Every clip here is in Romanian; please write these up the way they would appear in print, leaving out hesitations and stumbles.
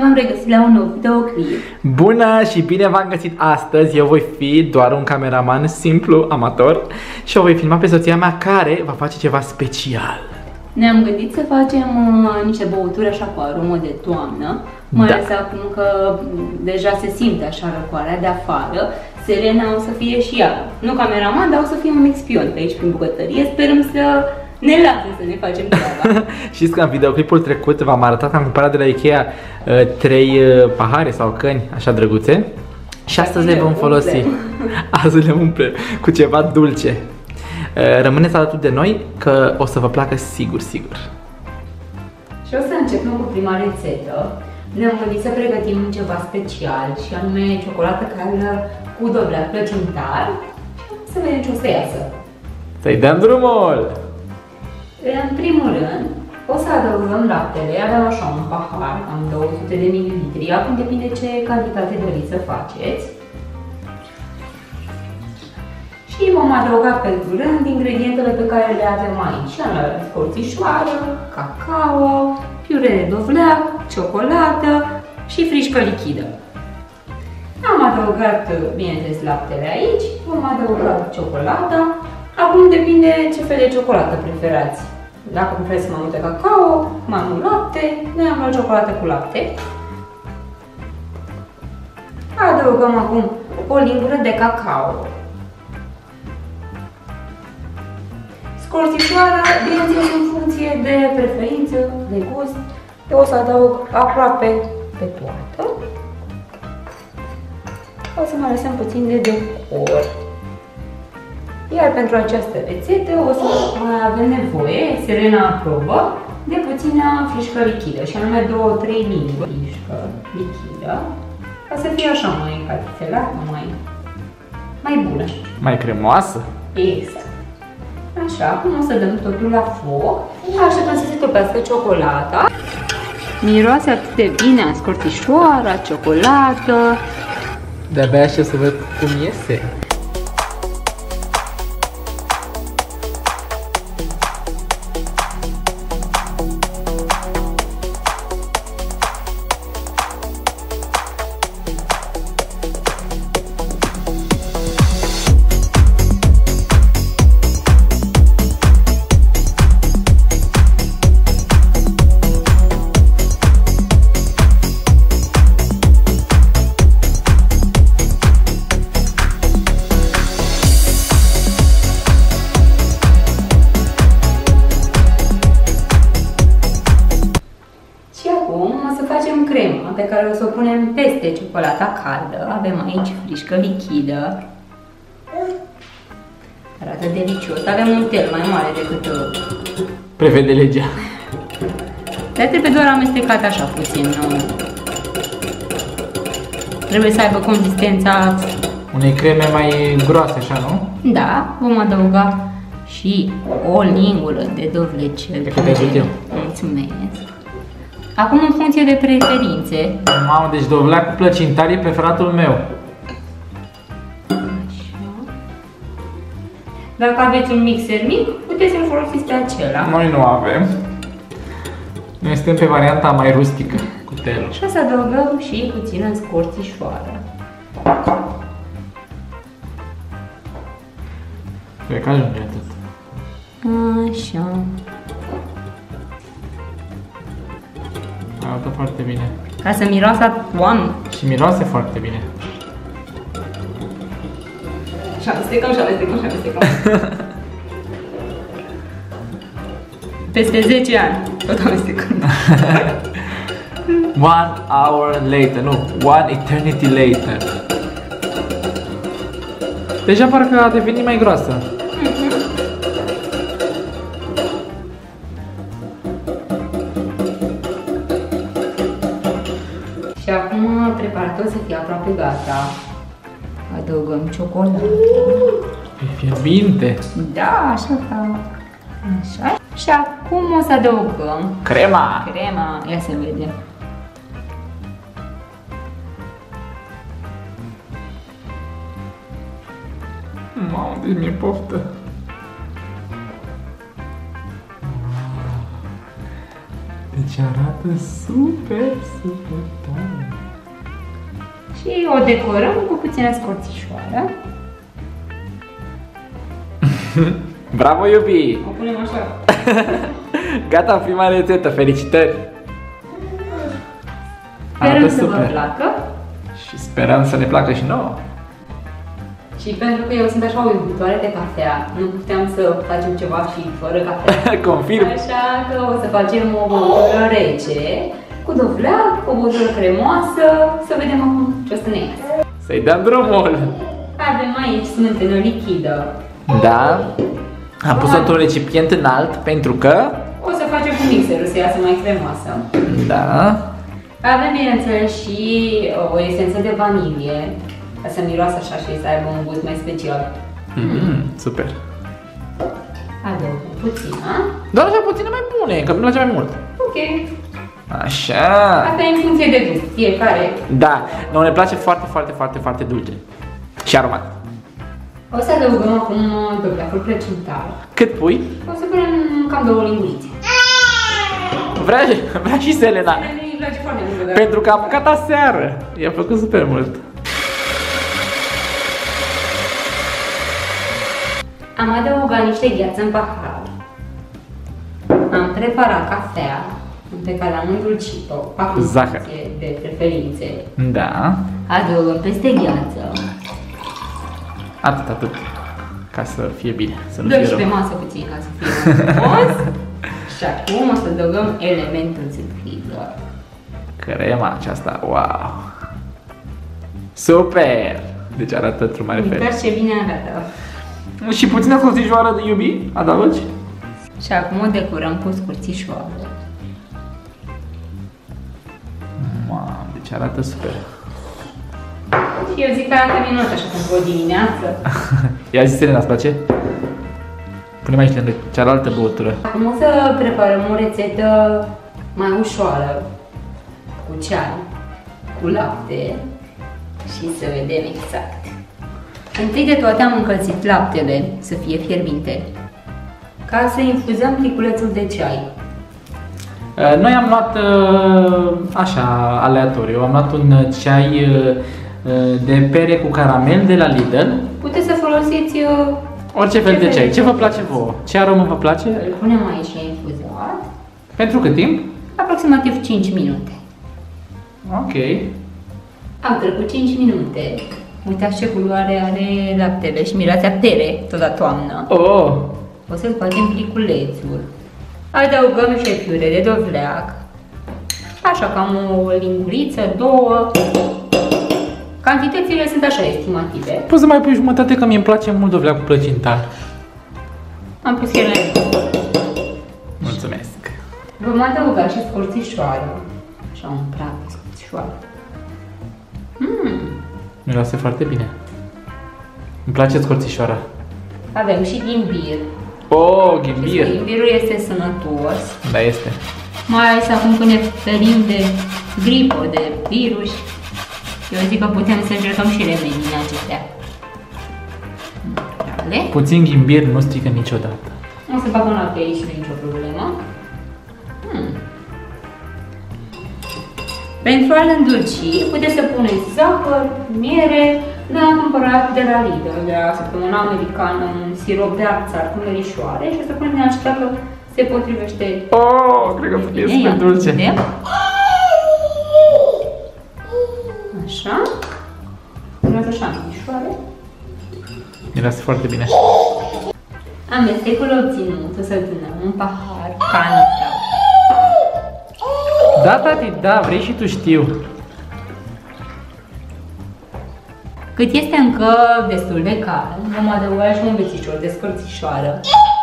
v-am regăsit la un nou videoclip. Bună și bine v-am găsit astăzi. Eu voi fi doar un cameraman simplu, amator, și o voi filma pe soția mea care va face ceva special. Ne-am gândit să facem niște băuturi așa cu aromă de toamnă, mai ales acum că deja se simte așa răcoarea de afară. Selena o să fie și ea, nu cameraman, dar o să fie un mic spion pe aici prin bucătărie. Sperăm să ne lase să ne facem treaba. Știți că în videoclipul trecut v-am arătat că am cumpărat de la Ikea 3 pahare sau căni așa drăguțe. Și astăzi le vom folosi. Astăzi le umplem cu ceva dulce. Rămâneți alături de noi că o să vă placă sigur, sigur. Și o să începem cu prima rețetă. Ne-am gândit să pregătim ceva special și anume ciocolată caldă cu dovleac plăcintar. Să vedem ce o să iasă. Să-i dăm drumul! În primul rând, o să adăugăm laptele. Avem așa un pahar, cam 200 de ml. Acum depinde ce cantitate doriți să faceți. Și vom adăuga pe rând ingredientele pe care le avem aici. Scorțișoară, cacao, piure de dovleac, ciocolată și frișcă lichidă. Am adăugat, bineînțeles, laptele aici, vom adăuga ciocolata. Acum depinde ce fel de ciocolată preferați. Dacă preferați mai multe cacao, mai mult lapte, noi am luat ciocolată cu lapte. Adăugăm acum o lingură de cacao. Scorțișoara, bineînțeles, în funcție de preferință, de gust, eu o să adaug aproape pe toată. O să mai lăsăm puțin de decor. Iar pentru această rețetă o să mai avem nevoie, Selena aprobă, de puțină frișcă lichidă, și anume 2-3 linguri frișcă lichidă, ca să fie așa mai încatifelată, mai bună. Mai cremoasă? Exact. Așa, acum o să dăm totul la foc. Așteptăm să se topească ciocolata. Miroase atât de bine a scorțișoara, ciocolată. De-abia aștept să văd cum iese. Crema pe care o să o punem peste ciocolata caldă. Avem aici frișcă lichidă. Arată delicios. Avem un tel mai mare decât prevede legea. Dar trebuie doar amestecat așa puțin. Trebuie să aibă consistența unei creme mai groase, așa, nu? Da, vom adăuga și o lingură de dovlecel. Mulțumesc. Acum, în funcție de preferințe. Mamă, deci dovleac cu plăcintar e preferatul meu. Așa. Dacă aveți un mixer mic, puteți să-l folosiți pe acela. Noi nu avem. Noi suntem pe varianta mai rustică, cu telul. Și o să adăugăm și puțină scorțișoară. Cred că ajunge atât. Așa. Arată foarte bine. Ca să miroasă a toamnă. Și miroase foarte bine. Și amestecăm, și amestecăm, și amestecăm. Peste 10 ani, tot amestecăm. 1 hour later, nu, 1 eternity later. Deja parcă a devenit mai groasă. Și acum preparatul să fie aproape gata. Adăugăm ciocolată. E fierbinte. Da, așa ca... Așa. Și acum o să adăugăm crema. Crema, ia să vedem. Mamă, deci mi-e poftă. Deci Deci arată super, super tare. Și o decorăm cu puțină scorțișoară. Bravo, iubi! O punem așa. Gata, prima rețetă, felicitări! Sperăm să vă placă. Și sperăm să ne placă și nouă. Și pentru că eu sunt așa o iubitoare de cafea, nu puteam să facem ceva și fără cafea. Confirm! Așa că o să facem o băutură rece, cu dovleac, o băutură cremoasă, să vedem acum ce o să ne iasă. Să-i dăm drumul! Avem aici smântână lichidă. Da. Am pus-o într-un recipient înalt pentru că... O să facem cu mixerul să iasă mai cremoasă. Da. Avem, bineînțeles, și o esență de vanilie, ca să miroasă așa și să aibă un gust mai special. Super. Adăugăm puțină. Doar așa puțină mai bune, că îmi place mai mult. Ok. Așa. Asta e în funcție de gust, fiecare. Da, nouă ne place foarte, foarte, foarte, foarte dulce. Și aromat. O să adăugăm acum dovleacul plăcintar. Cât pui? O să punem cam 2 lingurițe. Vrea și Selena. Îi place foarte mult, dar... Pentru că am mâncat aseară. I-a plăcut super mult. Am adăugat niște gheață în pahar. Am preparat cafea pe care am îndulcit-o, cu zahăr de preferințe. Da. Adăugăm peste gheață. Atât. Ca să fie bine, să nu Dăm fie și rău. pe masă puțin ca să fie frumos. Și acum o să adăugăm elementul surpriză. Crema aceasta, wow! Super! Deci arată într-un mare fel. Uitați ce bine arată. Și puțină scurțișoară de iubi, adaugi? Și acum o decorăm cu scurțișoară. Mamă, deci arată super. Și eu zic că arată minunat așa pentru o dimineață. Ia zi, Selena, îți place? Punem aici lângă cealaltă băutură. Acum o să preparăm o rețetă mai ușoară, cu ceai, cu lapte și să vedem exact. Întâi de toate am încălzit laptele să fie fierbinte, ca să infuzăm pliculețul de ceai. Noi am luat așa, aleatoriu, am luat un ceai de pere cu caramel de la Lidl. Puteți să folosiți orice fel de ceai. Ce vă place vouă? Ce aromă vă place? Îl punem aici la infuzat. Pentru cât timp? Aproximativ 5 minute. Ok. Am trecut 5 minute. Uitați ce culoare are laptele și miroase a pere, tot la toamnă. Oh! O să scoatem pliculețul. Adăugăm șefiure de dovleac. Așa, cam o linguriță, 2. Cantitățile sunt așa estimative. Poți să mai pui jumătate, că mie îmi place mult dovleacul plăcintar. Am pus ele. Mulțumesc. Vom adăuga și scorțișoară. Așa, un praf de scorțișoară. Miroase foarte bine. Îmi place scorțișoara. Avem și ghimbir. Oh, ghimbir! Ghimbirul este sănătos. Da, este. Mai ales acum când ne ferim de gripă, de virus. Eu zic că putem să încercăm și remedii din acestea. Puțin ghimbir nu strică niciodată. O să bag un lapte aici, nu e nicio problemă. Pentru a-l îndulci, puteți să puneți zahăr, miere. Noi am cumpărat de la Lidl, de la săptămâna americană, un sirop de arțar cu merișoare și o să punem din acesta că se potrivește. Oh, cred că o să fie super dulce. Așa. Vreau așa merișoare. Miroase foarte bine. Amestecul obținut o să-l punem în pahar, canița. Da, tati, da, vrei și tu, știu. Cât este încă destul de cald, vom adăuga și un bețișor de scărțișoară.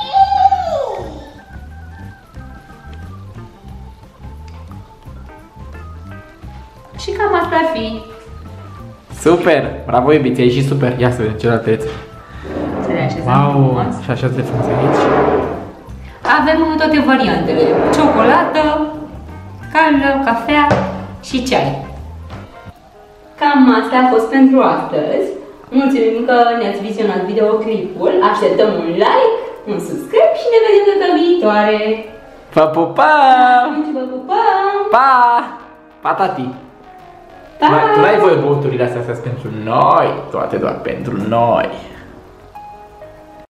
Și cam asta ar fi. Super! Bravo, iubiți, ai și super. Ia să vedem celelalte rețete. Să le așezăm frumos. Și așa de frumos aici. Avem toate variantele. Ciocolată, caldă, cafea și ceai. Cam asta a fost pentru astăzi. Mulțumim că ne-ați vizionat videoclipul. Așteptăm un like, un subscribe și ne vedem data viitoare. Vă pupăm! Vă pupăm! Pa! Pa, tati! Pa! Tu n-ai voie băuturile astea pentru noi, toate doar pentru noi.